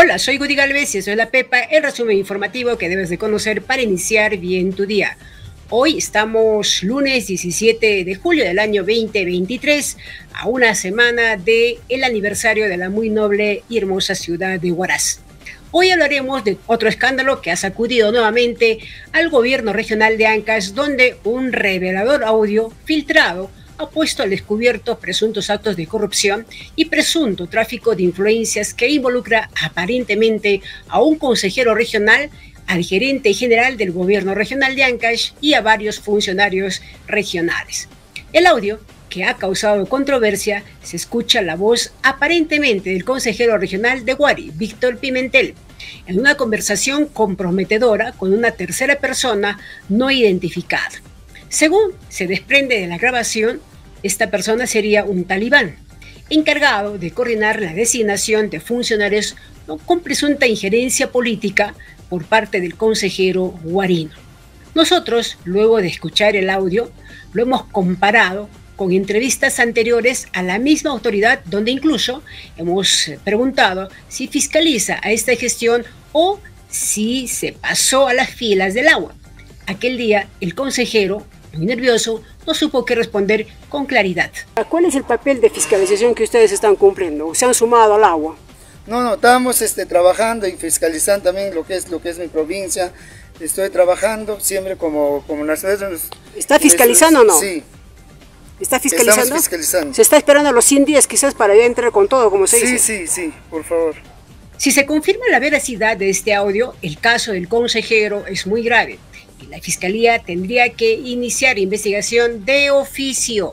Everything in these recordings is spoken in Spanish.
Hola, soy Gudi Galvez y soy La Pepa, el resumen informativo que debes de conocer para iniciar bien tu día. Hoy estamos lunes 17 de julio del año 2023, a una semana del aniversario de la muy noble y hermosa ciudad de Huaraz. Hoy hablaremos de otro escándalo que ha sacudido nuevamente al gobierno regional de Ancash, donde un revelador audio filtrado ha puesto al descubierto presuntos actos de corrupción y presunto tráfico de influencias que involucra aparentemente a un consejero regional, al gerente general del gobierno regional de Ancash y a varios funcionarios regionales. El audio, que ha causado controversia, se escucha la voz aparentemente del consejero regional de Huari, Víctor Pimentel, en una conversación comprometedora con una tercera persona no identificada. Según se desprende de la grabación, esta persona sería un talibán, encargado de coordinar la designación de funcionarios con presunta injerencia política por parte del consejero huarino. Nosotros, luego de escuchar el audio, lo hemos comparado con entrevistas anteriores a la misma autoridad, donde incluso hemos preguntado si fiscaliza a esta gestión o si se pasó a las filas del agua. Aquel día, el consejero, muy nervioso, no supo qué responder con claridad. ¿Cuál es el papel de fiscalización que ustedes están cumpliendo? ¿Se han sumado al agua? No, estamos trabajando y fiscalizando también lo que es mi provincia. Estoy trabajando siempre como nacional. ¿Está fiscalizando o no? Sí. ¿Está fiscalizando? Estamos fiscalizando. ¿Se está esperando los 100 días quizás para ya entrar con todo, como se dice? Sí, por favor. Si se confirma la veracidad de este audio, el caso del consejero es muy grave y la Fiscalía tendría que iniciar investigación de oficio,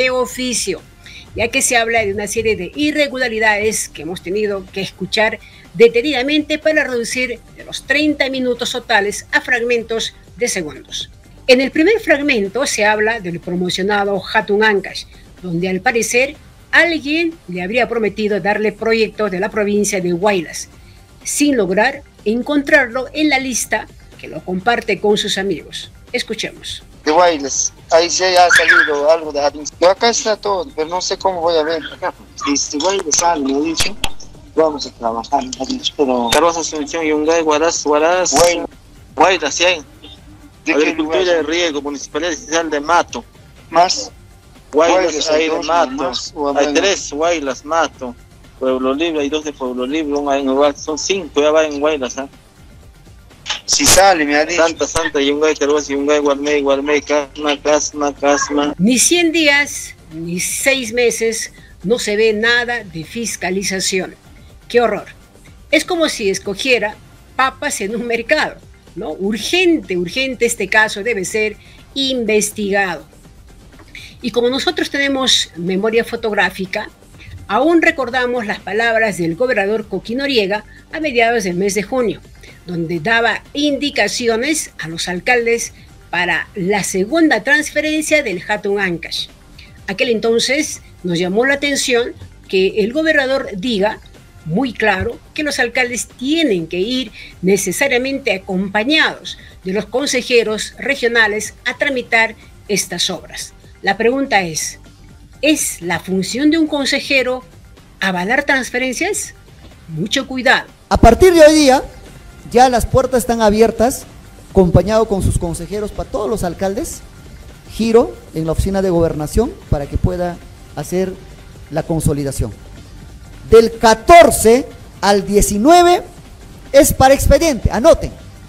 ya que se habla de una serie de irregularidades que hemos tenido que escuchar detenidamente para reducir de los 30 minutos totales a fragmentos de segundos. En el primer fragmento se habla del promocionado Hatun Ancash, donde al parecer alguien le habría prometido darle proyectos de la provincia de Huaylas, sin lograr encontrarlo en la lista que lo comparte con sus amigos. Escuchemos. De Huaylas, ahí sí ha salido algo de Hatun. Yo acá está todo, pero no sé cómo voy a ver. Huaylas sale, me ha dicho. Vamos a trabajar, me ha dicho, pero... Carlos Asunción, Yungay, Huaraz, Huaylas, sí hay. Agricultura de riego, Municipalidad Estatal de Mato. Más. Huaylas hay de Mato. Hay 3 Huaylas, Mato. Pueblo Libre, hay 2 de Pueblo Libre, son 5, ya va en Huaylas. Si sale, me ha dicho. Santa, Yungay, Carlos, Yungay, Guarmey, Casma. Ni 100 días, ni 6 meses, no se ve nada de fiscalización. ¡Qué horror! Es como si escogiera papas en un mercado, ¿no? Urgente este caso debe ser investigado. Y como nosotros tenemos memoria fotográfica, aún recordamos las palabras del gobernador Coqui Noriega a mediados del mes de junio, donde daba indicaciones a los alcaldes para la segunda transferencia del Hatun Ancash. Aquel entonces nos llamó la atención que el gobernador diga muy claro que los alcaldes tienen que ir necesariamente acompañados de los consejeros regionales a tramitar estas obras. La pregunta ¿es la función de un consejero avalar transferencias? Mucho cuidado. A partir de hoy día, ya las puertas están abiertas, acompañado con sus consejeros para todos los alcaldes, giro en la oficina de gobernación para que pueda hacer la consolidación. Del 14 al 19 es para expediente, anoten,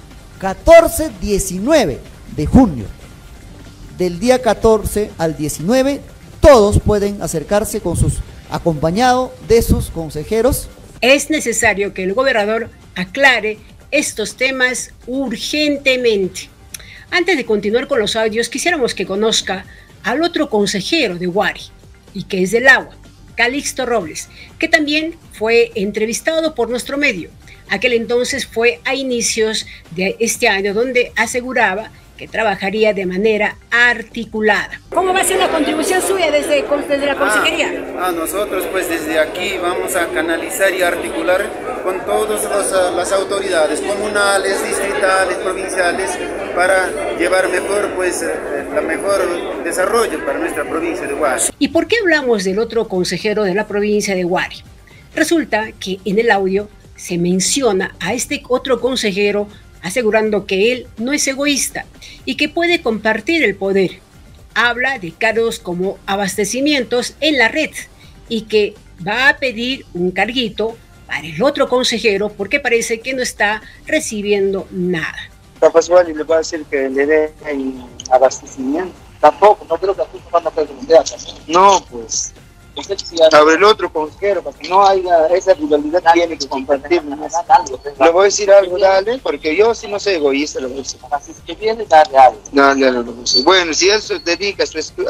14-19 de junio. Del día 14 al 19, todos pueden acercarse con sus acompañados de sus consejeros. Es necesario que el gobernador aclare estos temas urgentemente. Antes de continuar con los audios, quisiéramos que conozca al otro consejero de Huari, y que es del agua, Calixto Robles, que también fue entrevistado por nuestro medio. Aquel entonces fue a inicios de este año, donde aseguraba que trabajaría de manera articulada. ¿Cómo va a ser la contribución suya desde la consejería? Nosotros pues desde aquí vamos a canalizar y articular con todas las autoridades comunales, distritales, provinciales, para llevar mejor la mejor desarrollo para nuestra provincia de Huari. ¿Y por qué hablamos del otro consejero de la provincia de Huari? Resulta que en el audio se menciona a este otro consejero asegurando que él no es egoísta y que puede compartir el poder. Habla de cargos como abastecimientos en la red y que va a pedir un carguito para el otro consejero porque parece que no está recibiendo nada. Capaz igual y le va a decir que le den abastecimiento. Tampoco, no creo que aquí van a preguntar. No, pues. Sobre el otro consejero, para que no haya esa rivalidad, tiene que compartir. Le voy a decir algo, dale, porque yo sí no soy egoísta, le voy a decir. Así que viene, dale algo. Dale, bueno, si él se dedica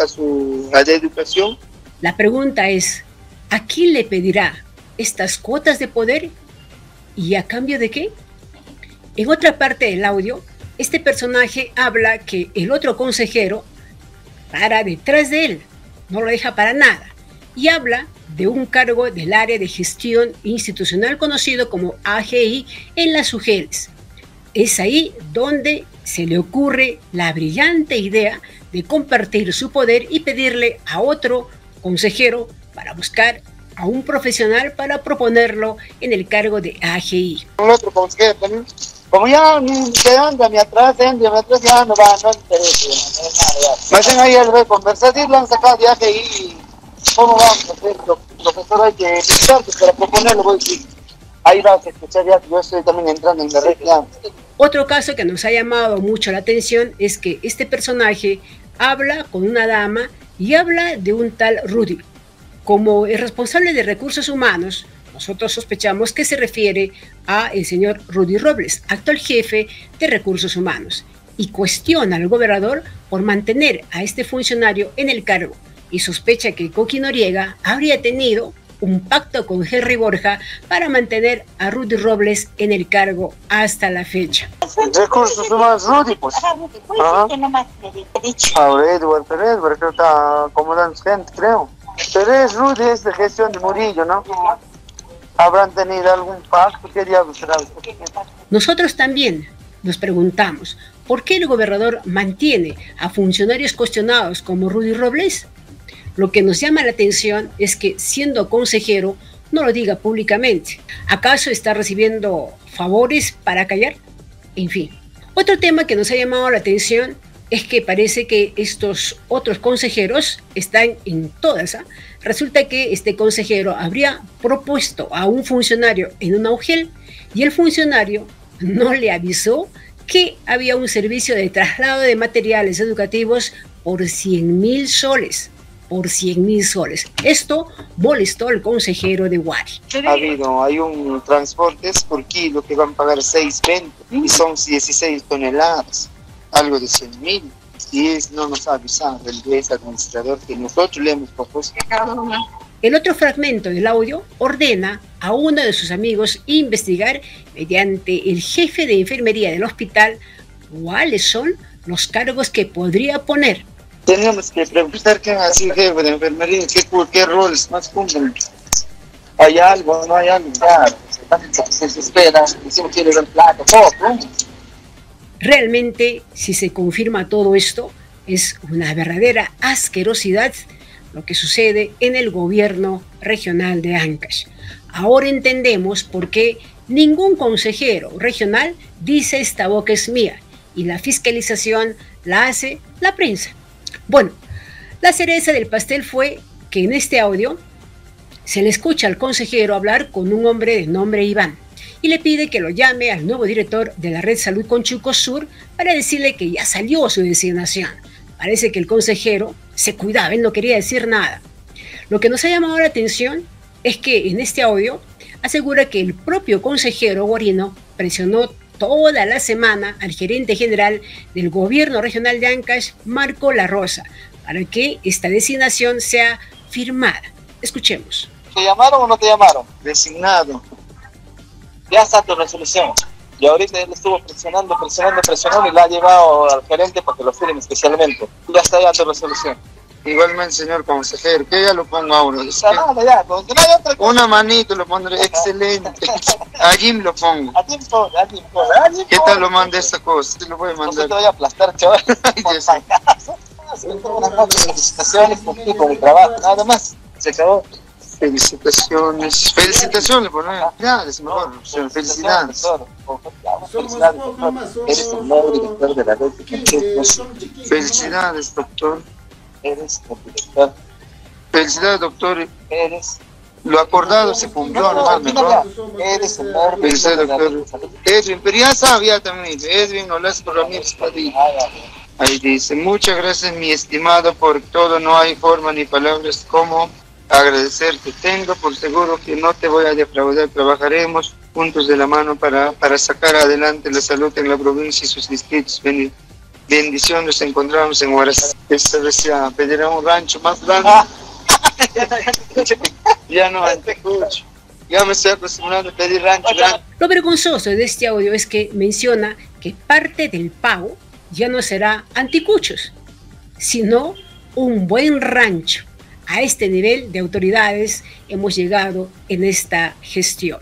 a la educación. La pregunta es, ¿a quién le pedirá estas cuotas de poder y a cambio de qué? En otra parte del audio, este personaje habla que el otro consejero para detrás de él, no lo deja para nada, y habla de un cargo del área de gestión institucional conocido como AGI en las UGELs. Es ahí donde se le ocurre la brillante idea de compartir su poder y pedirle a otro consejero para buscar a un profesional para proponerlo en el cargo de AGI. El otro consejero también, como ya se anda, me atrás, ya no va, no interesa. Más bien ahí él va a conversar, y lo han sacado de AGI. ¿Cómo vamos a hacer? Profesor, hay que escuchar, para proponerlo, voy a decir. Ahí vas a escuchar ya, yo estoy también entrando en la red. Otro caso que nos ha llamado mucho la atención es que este personaje habla con una dama y habla de un tal Rudy. Como el responsable de recursos humanos, nosotros sospechamos que se refiere a el señor Rudy Robles, actual jefe de recursos humanos, y cuestiona al gobernador por mantener a este funcionario en el cargo y sospecha que Coqui Noriega habría tenido un pacto con Henry Borja para mantener a Rudy Robles en el cargo hasta la fecha. Recursos humanos, Rudy, pues. Ahora Edward Pérez, porque está acomodando gente, creo. Pero Rudy es de gestión de Murillo, ¿no? ¿Habrán tenido algún pacto? ¿Qué diablos será? Nosotros también nos preguntamos, ¿por qué el gobernador mantiene a funcionarios cuestionados como Rudy Robles? Lo que nos llama la atención es que, siendo consejero, no lo diga públicamente. ¿Acaso está recibiendo favores para callar? En fin. Otro tema que nos ha llamado la atención es que parece que estos otros consejeros están en todas. Resulta que este consejero habría propuesto a un funcionario en una UGEL y el funcionario no le avisó que había un servicio de traslado de materiales educativos por 100.000 soles. Por 100.000 soles. Esto molestó al consejero de Huari. Hay un transportes por kilo que van a pagar 6.20 y son 16 toneladas, algo de 100.000. Y no nos ha avisado el administrador que nosotros le hemos propuesto. El otro fragmento del audio ordena a uno de sus amigos investigar mediante el jefe de enfermería del hospital cuáles son los cargos que podría poner. Tenemos que preguntar quién ha sido jefe de enfermería, qué roles más cumplen. ¿Hay algo? ¿No hay algo? Claro, se espera, si no quiere ver plato, todo. Realmente, si se confirma todo esto, es una verdadera asquerosidad lo que sucede en el gobierno regional de Ancash. Ahora entendemos por qué ningún consejero regional dice esta boca es mía y la fiscalización la hace la prensa. Bueno, la cereza del pastel fue que en este audio se le escucha al consejero hablar con un hombre de nombre Iván y le pide que lo llame al nuevo director de la Red Salud Conchuco Sur para decirle que ya salió su designación. Parece que el consejero se cuidaba, él no quería decir nada. Lo que nos ha llamado la atención es que en este audio asegura que el propio consejero Guarino presionó toda la semana al gerente general del gobierno regional de Ancash, Marco La Rosa, para que esta designación sea firmada. Escuchemos. ¿Te llamaron o no te llamaron? Designado. Ya está tu resolución. Y ahorita él estuvo presionando y la ha llevado al gerente para que lo firme especialmente. Ya está ya tu resolución. Igualmente, señor consejero, que ya lo pongo ahora. Una manito lo pondré, excelente. Allí me lo pongo. ¿Qué tal lo manda esta cosa? Te lo voy a mandar. No te voy a aplastar, chaval. Con el trabajo, nada más. Se acabó. Felicitaciones. Felicitaciones, por ya, es mejor. Felicidades. Eres el nuevo director de la red de Conchucos. Felicidades, doctor. Eres el director. Felicidades, doctor. Eres. Lo acordado se cumplió, hermano. Eres el nuevo Felicidades, director de la doctor. red de Edwin, pero ya sabía también. Edwin Olasco Ramírez Padilla. Ahí dice, muchas gracias, mi estimado, por todo. No hay forma ni palabras como agradecerte. Tengo por seguro que no te voy a defraudar. Trabajaremos juntos de la mano para sacar adelante la salud en la provincia y sus distritos. Bendición, nos encontramos en Huaraz. Esta vez ya pedirá un rancho más grande. Ya no escucho. Ya me estoy acostumbrando a pedir rancho grande. Lo vergonzoso de este audio es que menciona que parte del pago ya no será anticuchos, sino un buen rancho. A este nivel de autoridades hemos llegado en esta gestión.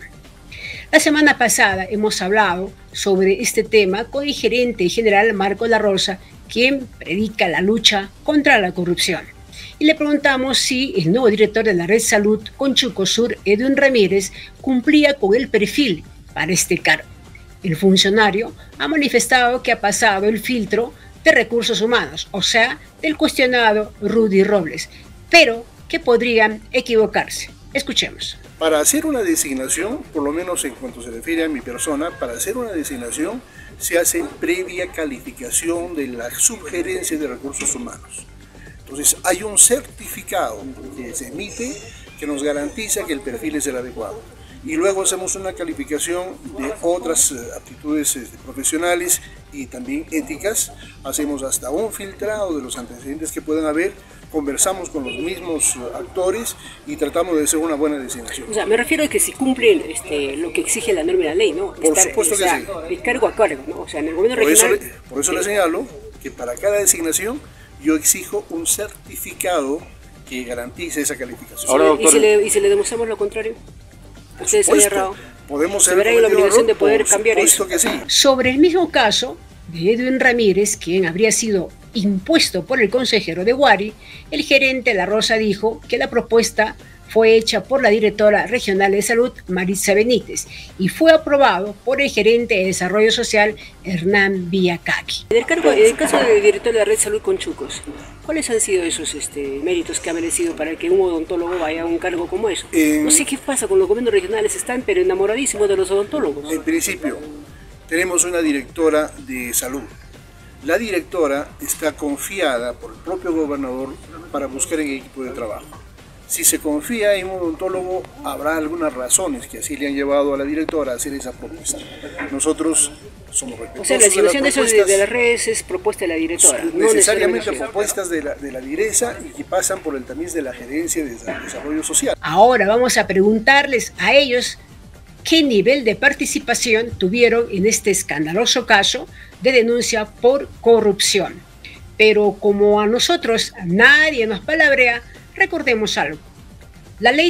La semana pasada hemos hablado sobre este tema con el gerente general Marco La Rosa, quien predica la lucha contra la corrupción. Y le preguntamos si el nuevo director de la Red Salud Conchuco Sur, Edwin Ramírez, cumplía con el perfil para este cargo. El funcionario ha manifestado que ha pasado el filtro de recursos humanos, o sea, del cuestionado Rudy Robles, pero que podrían equivocarse. Escuchemos. Para hacer una designación, por lo menos en cuanto se refiere a mi persona, para hacer una designación se hace previa calificación de la subgerencia de recursos humanos. Entonces hay un certificado que se emite que nos garantiza que el perfil es el adecuado. Y luego hacemos una calificación de otras aptitudes profesionales y también éticas. Hacemos hasta un filtrado de los antecedentes que puedan haber, conversamos con los mismos actores y tratamos de hacer una buena designación. O sea, me refiero a que si cumple lo que exige la norma y la ley, ¿no? Por supuesto que sí. De cargo a cargo, ¿no? O sea, en el gobierno regional... Por eso le señalo que para cada designación yo exijo un certificado que garantice esa calificación. Ahora, doctor, ¿y si le demostramos lo contrario? Ustedes han errado. Podemos ser la obligación de poder cambiar eso. Que sí. Sobre el mismo caso de Edwin Ramírez, quien habría sido impuesto por el consejero de Huari, el gerente La Rosa dijo que la propuesta fue hecha por la directora regional de salud, Maritza Benítez, y fue aprobado por el gerente de desarrollo social, Hernán Villacaqui. En el caso del director de la Red Salud Conchucos, ¿cuáles han sido esos méritos que ha merecido para que un odontólogo vaya a un cargo como eso? No sé qué pasa con los gobiernos regionales, están pero enamoradísimos de los odontólogos. En principio, tenemos una directora de salud. La directora está confiada por el propio gobernador para buscar el equipo de trabajo. Si se confía en un odontólogo, habrá algunas razones que así le han llevado a la directora a hacer esa propuesta. Nosotros somos respetuosos. O sea, la asignación de las redes es propuesta de la directora. No necesariamente propuestas de la direza y que pasan por el tamiz de la gerencia de desarrollo social. Ahora vamos a preguntarles a ellos qué nivel de participación tuvieron en este escandaloso caso de denuncia por corrupción. Pero como a nosotros nadie nos palabrea, recordemos algo. La Ley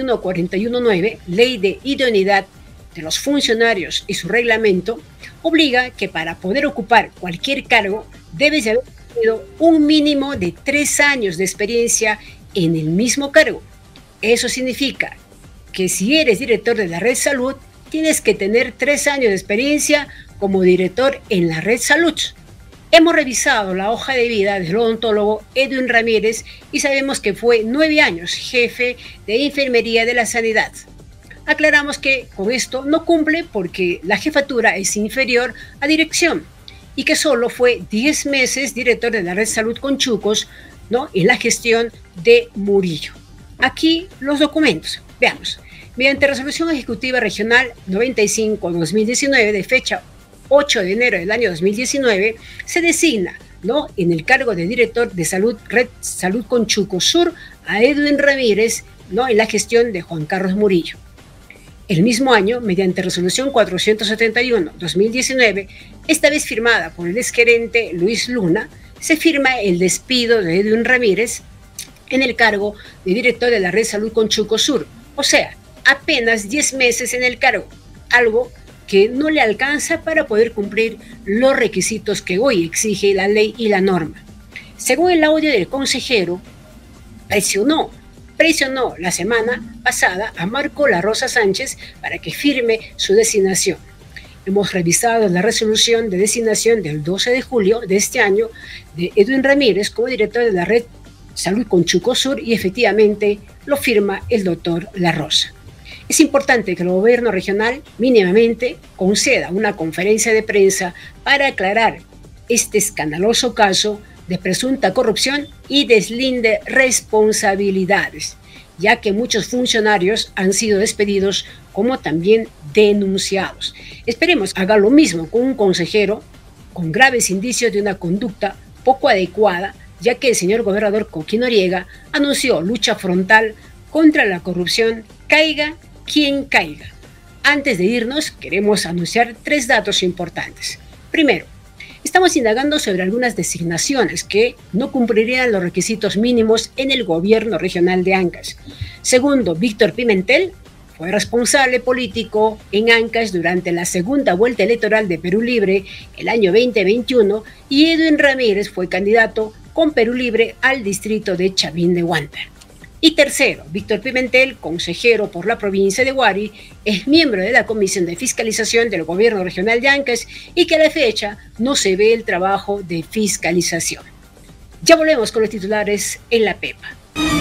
31419, Ley de Idoneidad de los Funcionarios y su reglamento, obliga que para poder ocupar cualquier cargo debes haber tenido un mínimo de 3 años de experiencia en el mismo cargo. Eso significa que si eres director de la Red Salud, tienes que tener 3 años de experiencia como director en la Red Salud. Hemos revisado la hoja de vida del odontólogo Edwin Ramírez y sabemos que fue 9 años jefe de enfermería de la sanidad. Aclaramos que con esto no cumple porque la jefatura es inferior a dirección y que solo fue 10 meses director de la Red Salud Conchucos, ¿no?, en la gestión de Murillo. Aquí los documentos. Veamos. Mediante Resolución Ejecutiva Regional 95/2019 de fecha 8 de enero del año 2019, se designa, ¿no?, en el cargo de director de salud, Red Salud Conchuco Sur, a Edwin Ramírez, ¿no?, en la gestión de Juan Carlos Murillo. El mismo año, mediante Resolución 471/2019, esta vez firmada por el exgerente Luis Luna, se firma el despido de Edwin Ramírez en el cargo de director de la Red Salud Conchuco Sur, o sea, apenas 10 meses en el cargo, algo que no le alcanza para poder cumplir los requisitos que hoy exige la ley y la norma. Según el audio del consejero, presionó presionó la semana pasada a Marco La Rosa Sánchez para que firme su designación. Hemos revisado la resolución de designación del 12 de julio de este año de Edwin Ramírez como director de la red Salud Conchuco Sur y efectivamente lo firma el doctor La Rosa. Es importante que el gobierno regional mínimamente conceda una conferencia de prensa para aclarar este escandaloso caso de presunta corrupción y deslinde responsabilidades, ya que muchos funcionarios han sido despedidos como también denunciados. Esperemos haga lo mismo con un consejero con graves indicios de una conducta poco adecuada, ya que el señor gobernador Coqui Noriega anunció lucha frontal contra la corrupción, caiga quien caiga. Antes de irnos, queremos anunciar 3 datos importantes. Primero, estamos indagando sobre algunas designaciones que no cumplirían los requisitos mínimos en el gobierno regional de Ancash. Segundo, Víctor Pimentel fue responsable político en Ancash durante la segunda vuelta electoral de Perú Libre el año 2021 y Edwin Ramírez fue candidato con Perú Libre al distrito de Chavín de Huanta. Y tercero, Víctor Pimentel, consejero por la provincia de Huari, es miembro de la Comisión de Fiscalización del Gobierno Regional de Ancash y que a la fecha no se ve el trabajo de fiscalización. Ya volvemos con los titulares en la Pepa.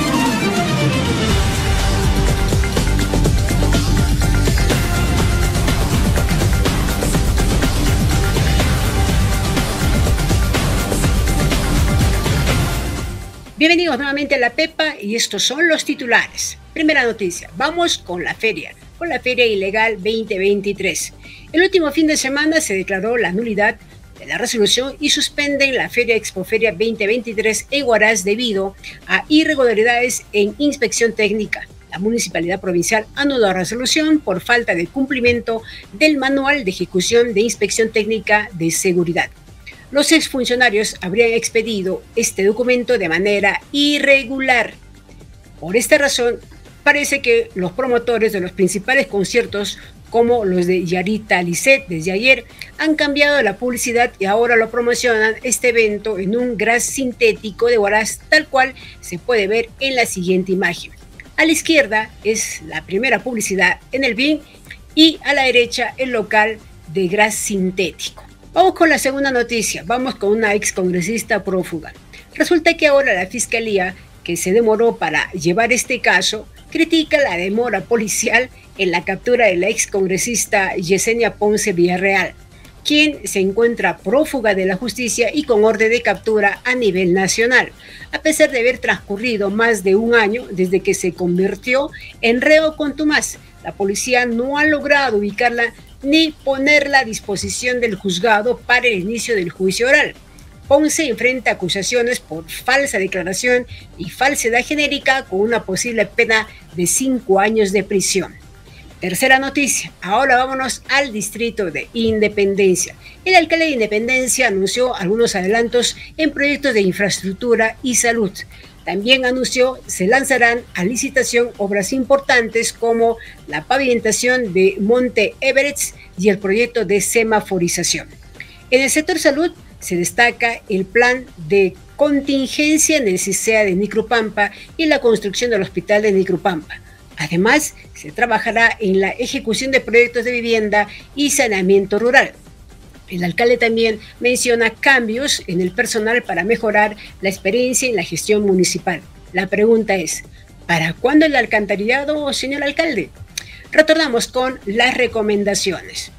Bienvenidos nuevamente a La Pepa y estos son los titulares. Primera noticia, vamos con la Feria Ilegal 2023. El último fin de semana se declaró la nulidad de la resolución y suspenden la Feria Expoferia 2023 en Huaraz debido a irregularidades en inspección técnica. La Municipalidad Provincial anuló la resolución por falta de cumplimiento del Manual de Ejecución de Inspección Técnica de Seguridad. Los exfuncionarios habrían expedido este documento de manera irregular. Por esta razón, parece que los promotores de los principales conciertos, como los de Yarita Lisset desde ayer, han cambiado la publicidad y ahora lo promocionan este evento en un gras sintético de Huaraz, tal cual se puede ver en la siguiente imagen. A la izquierda es la primera publicidad en el BIM y a la derecha el local de gras sintético. Vamos con la segunda noticia, vamos con una excongresista prófuga. Resulta que ahora la Fiscalía, que se demoró para llevar este caso, critica la demora policial en la captura de la excongresista Yesenia Ponce Villarreal, quien se encuentra prófuga de la justicia y con orden de captura a nivel nacional, a pesar de haber transcurrido más de un año desde que se convirtió en reo contumaz. La policía no ha logrado ubicarla ni ponerla a disposición del juzgado para el inicio del juicio oral. Ponce enfrenta acusaciones por falsa declaración y falsedad genérica con una posible pena de 5 años de prisión. Tercera noticia, ahora vámonos al distrito de Independencia. El alcalde de Independencia anunció algunos adelantos en proyectos de infraestructura y salud. También anunció se lanzarán a licitación obras importantes como la pavimentación de Monte Everest y el proyecto de semaforización. En el sector salud se destaca el plan de contingencia en el CISEA de Nicrupampa y la construcción del hospital de Nicrupampa. Además, se trabajará en la ejecución de proyectos de vivienda y saneamiento rural. El alcalde también menciona cambios en el personal para mejorar la experiencia en la gestión municipal. La pregunta es, ¿para cuándo el alcantarillado, señor alcalde? Retornamos con las recomendaciones.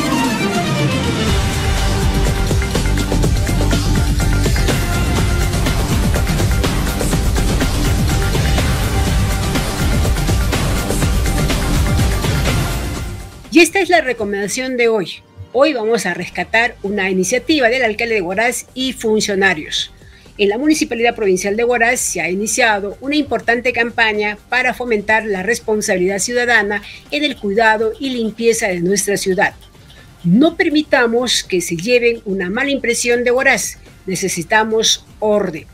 Y esta es la recomendación de hoy. Hoy vamos a rescatar una iniciativa del alcalde de Huaraz y funcionarios. En la Municipalidad Provincial de Huaraz se ha iniciado una importante campaña para fomentar la responsabilidad ciudadana en el cuidado y limpieza de nuestra ciudad. No permitamos que se lleven una mala impresión de Huaraz. Necesitamos orden.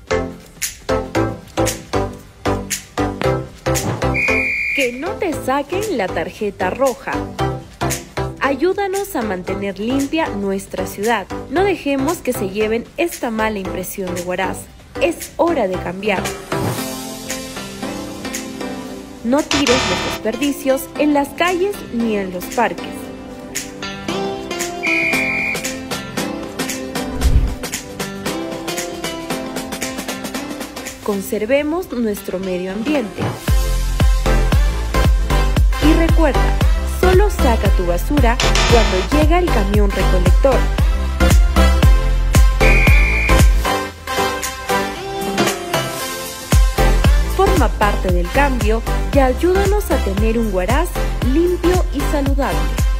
Que no te saquen la tarjeta roja. Ayúdanos a mantener limpia nuestra ciudad. No dejemos que se lleven esta mala impresión de Huaraz. Es hora de cambiar. No tires los desperdicios en las calles ni en los parques. Conservemos nuestro medio ambiente. Y recuerda, solo saca tu basura cuando llega el camión recolector. Forma parte del cambio y ayúdanos a tener un Huaraz limpio y saludable.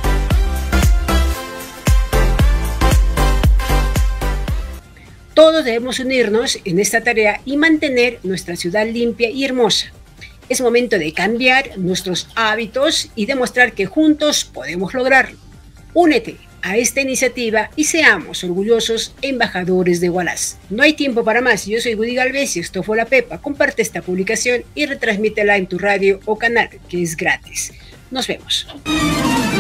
Todos debemos unirnos en esta tarea y mantener nuestra ciudad limpia y hermosa. Es momento de cambiar nuestros hábitos y demostrar que juntos podemos lograrlo. Únete a esta iniciativa y seamos orgullosos embajadores de Huaraz. No hay tiempo para más. Yo soy Woody Galvez y esto fue La Pepa. Comparte esta publicación y retransmítela en tu radio o canal, que es gratis. Nos vemos.